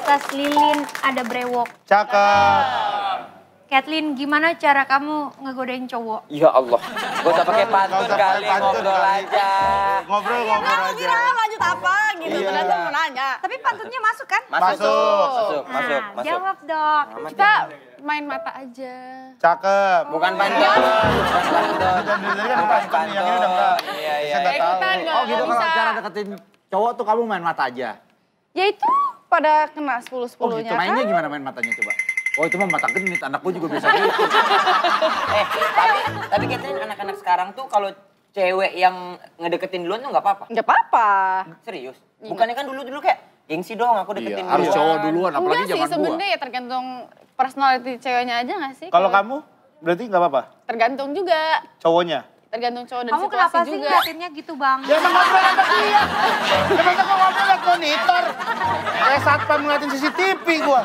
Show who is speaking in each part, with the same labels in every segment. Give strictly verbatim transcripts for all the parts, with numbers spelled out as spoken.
Speaker 1: tas lilin, ada brewok.
Speaker 2: Cakep.
Speaker 1: Kathleen, gimana cara kamu ngegodain cowok?
Speaker 3: Ya Allah, gak usah pakai pantun kali, ngobrol aja.
Speaker 2: Ngobrol, ngobrol
Speaker 4: Aku
Speaker 2: aja.
Speaker 4: kira lanjut apa gitu,
Speaker 2: Iya.
Speaker 4: ternyata mau nanya.
Speaker 1: Tapi pantunnya masuk kan?
Speaker 3: Masuk,
Speaker 2: Masuk.
Speaker 3: masuk,
Speaker 1: Nah,
Speaker 3: masuk, masuk.
Speaker 1: jawab dong.
Speaker 4: Kita main mata aja.
Speaker 2: Cakep.
Speaker 3: Bukan pantun, bukan pantun.
Speaker 2: Dan dari kan
Speaker 3: Bukan
Speaker 2: pantun yang ini udah enggak.
Speaker 3: Iya, iya.
Speaker 2: Saya nggak tahu.
Speaker 4: Ikutan nggak
Speaker 5: Oh gitu kalau
Speaker 4: bisa.
Speaker 5: cara deketin cowok tuh kamu main mata aja.
Speaker 4: Ya itu pada kena sepuluh
Speaker 5: Oh
Speaker 4: sepuluhnya
Speaker 5: gitu,
Speaker 4: kan.
Speaker 5: mainnya gimana main matanya coba? Oh itu mah mata genit, anakku juga biasa gitu.
Speaker 3: Eh, tapi, tapi Catherine anak-anak sekarang tuh kalau cewek yang ngedeketin duluan tuh nggak apa-apa.
Speaker 4: Nggak apa-apa.
Speaker 3: Serius? Bukannya kan dulu-dulu kayak gengsi dong aku deketin
Speaker 5: Iya, harus
Speaker 3: duluan.
Speaker 5: cowok duluan, apalagi
Speaker 4: Enggak sih,
Speaker 5: zaman gua.
Speaker 4: sebenarnya ya tergantung personality ceweknya aja nggak sih?
Speaker 2: Kalau kamu berarti nggak apa-apa?
Speaker 4: Tergantung juga.
Speaker 2: Cowoknya?
Speaker 4: Tergantung cowok dan
Speaker 1: Kamu
Speaker 4: situasi
Speaker 1: kenapa sih
Speaker 4: juga.
Speaker 1: ngeliatinnya gitu bang?
Speaker 2: Ya emang ngobrol sama dia. Ya masa kok ngobrol liat monitor? Kayak satpam ngeliatin C C T V gua.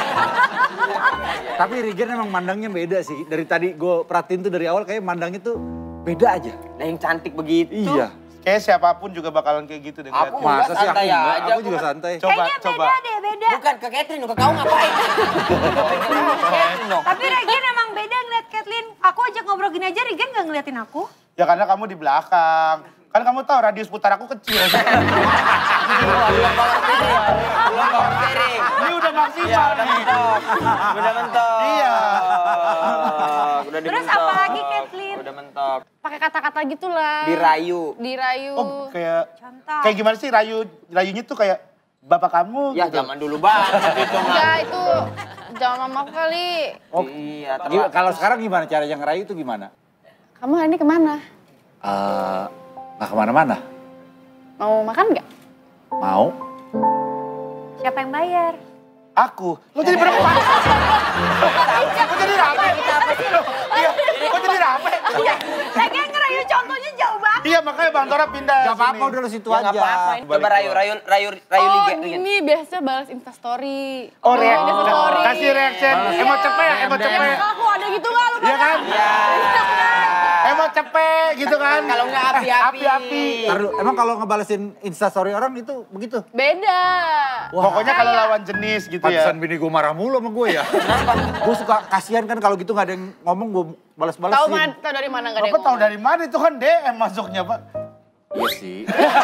Speaker 5: Tapi Regen emang mandangnya beda sih. Dari tadi gue perhatiin tuh dari awal kayak mandangnya tuh beda aja.
Speaker 3: Nah yang cantik begitu.
Speaker 5: Iya.
Speaker 2: Kayak siapapun juga bakalan kayak gitu deh.
Speaker 3: Aku
Speaker 2: ngeliat.
Speaker 3: enggak,
Speaker 5: Masa sih aku
Speaker 3: santai
Speaker 5: enggak,
Speaker 3: aja,
Speaker 5: aku juga
Speaker 3: gua-
Speaker 5: santai.
Speaker 2: Coba,
Speaker 1: Kayaknya
Speaker 2: coba.
Speaker 1: beda deh, beda.
Speaker 3: Bukan ke Catherine, ke kau ngapain? dong.
Speaker 1: Tapi Regen emang beda ngeliat Kathleen. Aku ajak ngobrol gini aja, Regen gak ngeliatin aku.
Speaker 2: Ya karena kamu di belakang. Kan kamu tahu radius putar aku kecil.
Speaker 3: Belum power sharing. Belum power sharing.
Speaker 2: Ini udah
Speaker 3: Iya,
Speaker 2: maksimal
Speaker 3: udah
Speaker 2: nih.
Speaker 3: mentok. Udah mentok.
Speaker 2: Iya.
Speaker 3: Udah
Speaker 1: Terus
Speaker 3: dimentok.
Speaker 1: apa lagi, Kathleen?
Speaker 3: Udah mentok.
Speaker 4: Pakai kata-kata gitulah.
Speaker 3: Dirayu.
Speaker 4: Dirayu.
Speaker 2: Oh kayak,
Speaker 1: Contoh.
Speaker 2: kayak gimana sih rayu, rayunya tuh kayak bapak kamu
Speaker 3: Ya
Speaker 2: gitu.
Speaker 3: zaman dulu banget itu mah.
Speaker 4: Enggak, itu jangan mamaku kali.
Speaker 5: Oh,
Speaker 3: Iya,
Speaker 5: Gimana-
Speaker 3: terlalu.
Speaker 5: kalau sekarang gimana cara yang ngerayu tuh gimana?
Speaker 4: Kamu hari ini kemana?
Speaker 5: Eh, nggak kemana-mana.
Speaker 4: Mau makan nggak?
Speaker 5: Mau?
Speaker 1: Siapa yang bayar?
Speaker 2: Aku, lo jadi berempat. Kok jadi rame? Iya, kok jadi rame?
Speaker 1: Regen ngerayu contohnya jauh banget.
Speaker 2: Iya makanya Bang Tora pindah
Speaker 5: Gak apa-apa
Speaker 2: sini.
Speaker 5: udah lu situ
Speaker 3: Ya nggak
Speaker 5: aja.
Speaker 3: apa-apa. Coba rayu, rayu, rayu, rayu
Speaker 4: Oh,
Speaker 3: liga.
Speaker 4: ini biasa balas instastory.
Speaker 2: Oh, react,
Speaker 4: Insta story.
Speaker 2: kasih reaction.
Speaker 5: Balas.
Speaker 2: Emot cepet, emot
Speaker 5: D M.
Speaker 2: cepet.
Speaker 4: Aku ada gitu nggak lu?
Speaker 2: Iya kan?
Speaker 3: Ya.
Speaker 2: Emot cepet gitu kan.
Speaker 3: Kalau nggak api-api.
Speaker 2: Api-api.
Speaker 5: Ntar dulu, emang kalau ngebalesin instastory orang itu begitu?
Speaker 4: Beda.
Speaker 2: Pokoknya kalau lawan jenis gitu ya.
Speaker 5: Pantesan bini gue marah mulu sama gue ya. Gue suka kasihan kan kalau gitu gak ada yang ngomong gue balas-balasin.
Speaker 4: Tahu mana? Tahu dari mana nggak ada?
Speaker 2: Bapak
Speaker 4: yang
Speaker 2: tahu
Speaker 4: ngomong?
Speaker 2: dari mana itu kan D M masuknya Pak.
Speaker 5: Iya sih.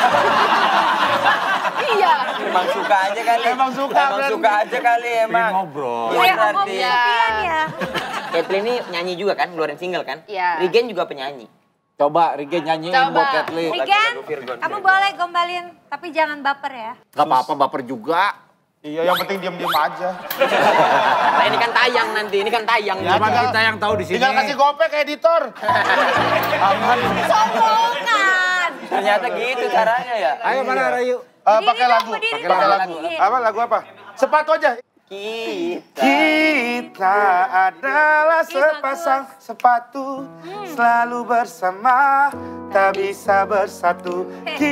Speaker 4: Iya.
Speaker 3: Emang suka aja kali.
Speaker 2: Emang suka,
Speaker 3: Emang
Speaker 2: kan?
Speaker 3: suka aja kali
Speaker 5: Pengen
Speaker 3: emang.
Speaker 5: ngobrol.
Speaker 3: Iya,
Speaker 1: Oh, yang ngomong
Speaker 3: berarti.
Speaker 1: kesepian ya.
Speaker 3: Kathleen ini nyanyi juga kan, ngeluarin single kan?
Speaker 4: Iya.
Speaker 3: Regen juga penyanyi.
Speaker 5: Coba Regen nyanyiin
Speaker 4: Coba.
Speaker 5: buat Kathleen.
Speaker 1: Regen,
Speaker 3: Lagu Virgon,
Speaker 1: kamu
Speaker 3: Virgon.
Speaker 1: boleh gombalin, tapi jangan baper ya.
Speaker 5: Gak apa-apa baper juga.
Speaker 2: Iya yang penting diem-diem aja.
Speaker 3: Nah ini kan tayang nanti, ini kan tayang.
Speaker 2: Ya,
Speaker 5: Cuma
Speaker 2: tinggal-
Speaker 5: kita yang tahu di sini.
Speaker 2: Tinggal kasih gopek ke editor. Aman.
Speaker 1: Sombongan.
Speaker 3: Ternyata gitu caranya ya.
Speaker 5: Ayo mana Rayu?
Speaker 2: Eh,
Speaker 1: Berdiri
Speaker 2: pakai
Speaker 1: dong,
Speaker 2: lagu,
Speaker 1: berdiri
Speaker 2: pakai
Speaker 1: dong.
Speaker 2: lagu. Apa lagu apa? Sepatu aja.
Speaker 3: Kita.
Speaker 2: Kita adalah sepasang sepatu selalu bersama, tak bisa bersatu.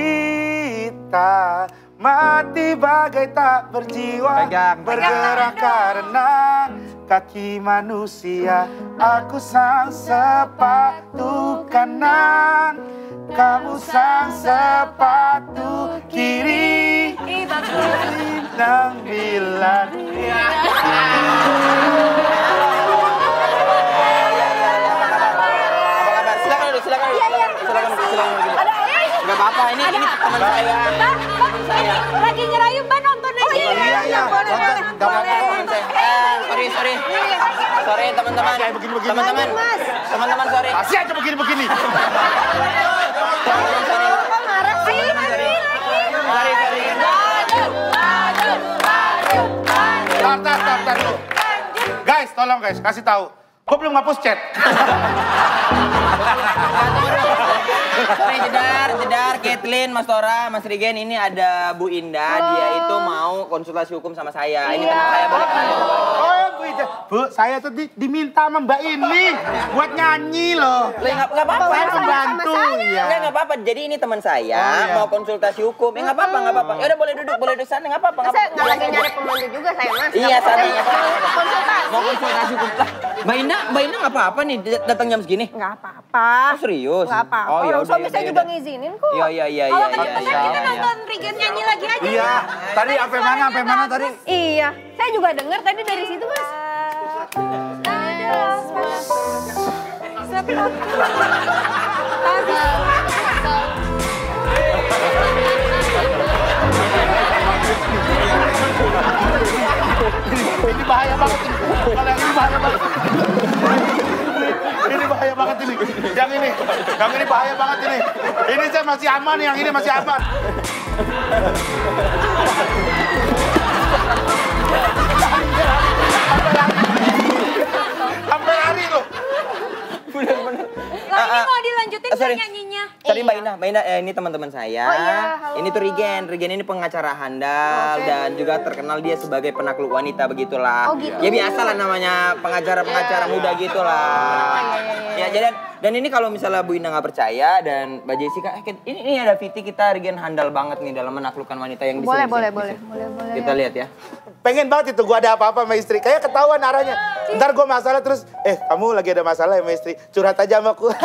Speaker 2: Kita mati bagai tak berjiwa,
Speaker 5: Pegang.
Speaker 2: bergerak karena kaki manusia. Aku sang sepatu kanan, kamu sang sepatu kiri.
Speaker 1: Ih, bagus.
Speaker 2: Bintang bilang
Speaker 3: Apa kabar? Silakan dulu, silakan dulu. Silakan, silakan, silakan dulu. Gak apa-apa, ini ini teman saya.
Speaker 1: Bang, bang, ini lagi ngerayu, Mbak nonton aja.
Speaker 2: iya, iya.
Speaker 1: Boleh,
Speaker 2: Nonton,
Speaker 1: boleh.
Speaker 2: nggak apa-apa.
Speaker 1: Boleh.
Speaker 3: Teman saya. Eh, sorry, sorry. Sorry teman-teman.
Speaker 2: Kayak begini-begini.
Speaker 3: Teman-teman. Teman-teman, sorry.
Speaker 2: masih aja begini-begini.
Speaker 3: Teman-teman, sorry.
Speaker 1: Kok marah sih? Lagi, lagi.
Speaker 3: Sorry, sorry.
Speaker 2: Tar, tar, tar, tar dulu. Guys, tolong guys, kasih tahu. Gue belum ngapus chat.
Speaker 3: Sorry, jedar, jedar, Kathleen, Mas Tora, Mas Regen, ini ada Bu Indah. Dia itu mau konsultasi hukum sama saya. Ini teman saya, boleh kenalin?
Speaker 2: Oh, Bu, itu. Bu, saya tuh di- diminta sama Mbak ini buat nyanyi loh.
Speaker 3: Lah, nggak nggak apa-apa.
Speaker 2: Saya pembantu ya.
Speaker 3: Enggak, nggak apa-apa. Jadi ini teman saya
Speaker 2: Oh, iya.
Speaker 3: mau konsultasi hukum. Ya nggak apa-apa, nggak apa-apa. Ya udah boleh duduk, boleh duduk sana, nggak apa-apa. nggak
Speaker 4: Saya
Speaker 3: apa-apa.
Speaker 4: nggak lagi nyari pembantu juga saya mas.
Speaker 3: Iya, santai.
Speaker 4: Konsultasi.
Speaker 3: Mau konsultasi hukum lah. Mbak Indah, Mbak Indah nggak apa-apa nih datang jam segini?
Speaker 6: Nggak apa-apa.
Speaker 3: Oh, serius?
Speaker 6: Nggak apa-apa.
Speaker 3: Oh, ya
Speaker 6: Orang
Speaker 3: udah,
Speaker 6: suami
Speaker 3: ya
Speaker 6: saya
Speaker 3: udah,
Speaker 6: juga
Speaker 3: ya udah.
Speaker 6: ngizinin kok.
Speaker 3: Iya, iya, iya,
Speaker 1: Kalau
Speaker 3: iya.
Speaker 1: ketemu
Speaker 3: iya,
Speaker 1: kita
Speaker 3: iya.
Speaker 1: nonton Regen nyanyi lagi aja.
Speaker 5: Iya, tadi sampai mana, sampai mana tadi?
Speaker 6: Iya, saya juga dengar tadi dari situ, Mas.
Speaker 2: Ini bahaya banget ini. Kalau yang ini bahaya banget. Ini bahaya banget ini. Yang ini, yang ini bahaya banget ini. Ini saya masih aman, yang ini masih aman. Sampai lari loh.
Speaker 3: Bener-bener.
Speaker 1: Lah ini mau dilanjutin
Speaker 3: Ah, sorry.
Speaker 1: nggak nyanyinya?
Speaker 3: Tadi Mbak Indah, Mbak Indah, eh, ini teman-teman saya.
Speaker 6: Oh iya, halo.
Speaker 3: Ini tuh Regen, Regen ini pengacara handal
Speaker 6: Oke.
Speaker 3: dan juga terkenal dia sebagai penakluk wanita begitulah.
Speaker 6: Oh, gitu.
Speaker 3: Ya biasa lah namanya pengacara-pengacara muda gitulah. Ya jadi dan ini kalau misalnya Bu Indah nggak percaya dan Mbak Jessica, eh, ini, ini ada Viti kita Regen handal banget nih dalam menaklukkan wanita yang di
Speaker 6: Boleh,
Speaker 3: sini.
Speaker 6: boleh,
Speaker 3: Di
Speaker 6: boleh,
Speaker 3: sini.
Speaker 6: boleh, boleh.
Speaker 3: Kita lihat ya.
Speaker 2: Pengen banget itu gue ada apa-apa sama istri. Kayak ketahuan arahnya. Ntar gue masalah terus, eh kamu lagi ada masalah ya sama istri. Curhat aja sama aku.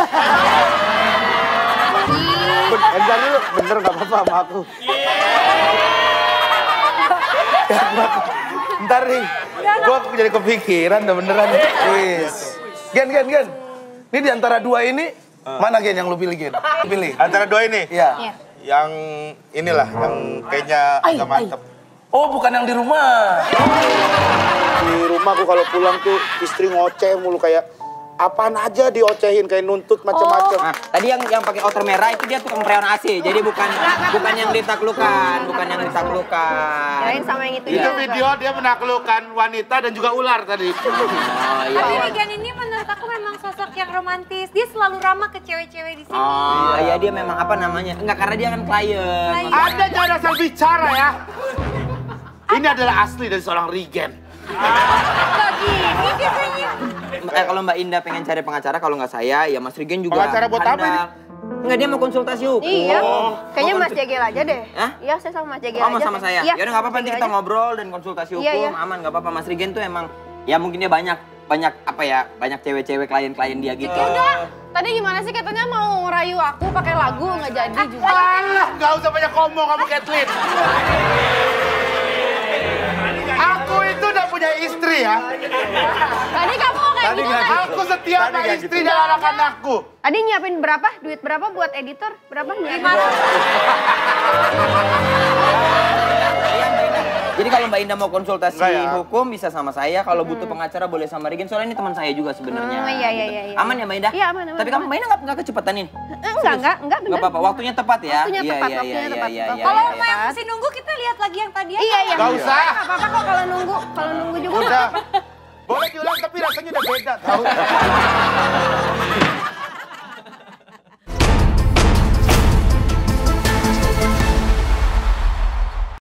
Speaker 2: Bener dulu, bener gak apa-apa sama aku. Ya, gua- Ntar nih, gue jadi kepikiran udah beneran.
Speaker 7: Wis. Gen, Gen, Gen. Ini di antara dua ini, mana Gen yang lu pilih, Gen? Pilih.
Speaker 2: Antara dua ini?
Speaker 7: Iya.
Speaker 2: Yang inilah, yang kayaknya agak mantep.
Speaker 7: Oh, bukan yang di rumah.
Speaker 2: Di rumah aku kalau pulang tuh istri ngoceh mulu kayak apaan aja diocehin kayak nuntut macam-macam.
Speaker 3: Nah, tadi yang yang pakai outer merah itu dia tukang freon A C. Jadi bukan bukan yang ditaklukkan, bukan yang ditaklukkan.
Speaker 6: Kirain sama yang itu
Speaker 3: Iya.
Speaker 2: Itu
Speaker 6: juga.
Speaker 2: video dia menaklukkan wanita dan juga ular tadi.
Speaker 3: Oh, iya.
Speaker 1: Tapi Regen ini menurut aku memang sosok yang romantis. Dia selalu ramah ke cewek-cewek di sini.
Speaker 3: Oh, iya dia memang apa namanya? Enggak karena dia kan klien.
Speaker 1: Klien.
Speaker 2: Anda jangan asal bicara ya. Ini adalah asli dari seorang Regen.
Speaker 1: Gak gini biasanya.
Speaker 3: Eh, kalau Mbak Indah pengen cari pengacara, kalau nggak saya, ya Mas Regen juga.
Speaker 2: Pengacara buat apa
Speaker 3: handal. Enggak, dia mau konsultasi hukum.
Speaker 6: Iya,
Speaker 3: Oh,
Speaker 6: kayaknya
Speaker 3: mau
Speaker 6: Mas Jegel aja deh.
Speaker 3: Hah?
Speaker 6: Iya, saya sama Mas Jegel
Speaker 3: Oh,
Speaker 6: aja.
Speaker 3: sama saya.
Speaker 6: Iya,
Speaker 3: Ya udah nggak apa-apa, nanti
Speaker 6: Jegel
Speaker 3: kita
Speaker 6: aja.
Speaker 3: ngobrol dan konsultasi hukum,
Speaker 6: Iya, iya.
Speaker 3: aman nggak apa-apa. Mas Regen tuh emang, ya mungkin dia banyak banyak apa ya, banyak cewek-cewek klien-klien dia gitu.
Speaker 4: Udah, tadi gimana sih katanya mau ngerayu aku pakai lagu nggak jadi juga.
Speaker 2: Alah, nggak usah banyak ngomong kamu Kathleen. Aku itu udah punya istri ya.
Speaker 4: Tadi kamu kayak
Speaker 5: Tadi
Speaker 4: gitu
Speaker 5: nggak
Speaker 4: kan?
Speaker 2: Aku setia sama
Speaker 5: Tadi nggak
Speaker 2: istri
Speaker 5: gitu.
Speaker 2: dan anak-anakku.
Speaker 6: Tadi nyiapin berapa? Duit berapa buat editor? Berapa nyiapin?
Speaker 1: Lima ratus.
Speaker 3: Iya, Mbak Indah. Jadi kalau Mbak Indah mau konsultasi
Speaker 2: Enggak ya.
Speaker 3: hukum bisa sama saya, kalau butuh pengacara boleh sama Regen. Soalnya ini teman saya juga sebenarnya.
Speaker 6: Hmm, iya, iya,
Speaker 3: gitu.
Speaker 6: iya, iya.
Speaker 3: Aman ya Mbak Indah?
Speaker 6: Iya, aman, aman,
Speaker 3: Tapi kamu
Speaker 6: aman.
Speaker 3: Mbak Indah nggak nggak kecepatan ini?
Speaker 6: Enggak, enggak, enggak, bener.
Speaker 3: Nggak apa-apa, waktunya tepat ya?
Speaker 6: Waktunya
Speaker 3: Iya,
Speaker 6: tepat,
Speaker 3: iya,
Speaker 6: waktunya
Speaker 3: iya,
Speaker 6: tepat.
Speaker 3: iya, iya,
Speaker 1: Kalau
Speaker 3: iya.
Speaker 1: mau yang masih nunggu kita lihat lagi yang tadi aja.
Speaker 6: Iya, iya.
Speaker 2: Nggak usah.
Speaker 6: Nggak apa-apa kok kalau nunggu. Kalau nunggu juga nggak
Speaker 2: Udah.
Speaker 6: apa-apa.
Speaker 2: Boleh diulang tapi rasanya udah beda tahu.